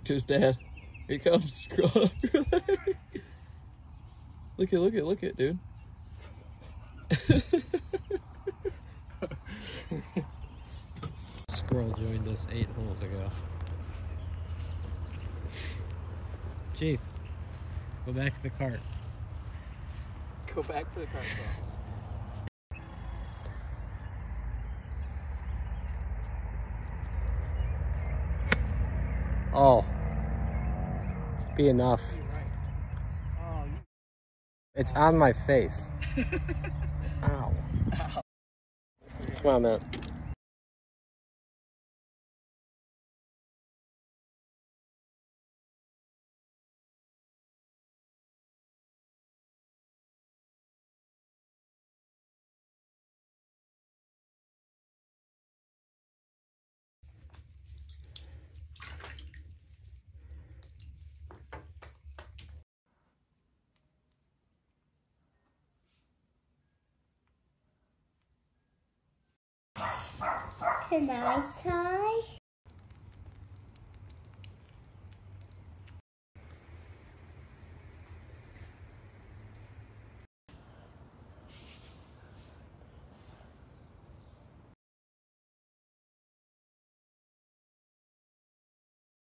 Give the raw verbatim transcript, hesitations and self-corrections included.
back to his dad. Here he comes, crawling up your leg. Look at, look at, look at, dude. Squirrel joined us eight holes ago. Chief, go back to the cart. Go back to the cart. Oh, be enough. It's on my face. Ow. Ow. Come on, man. Okay, now it's time.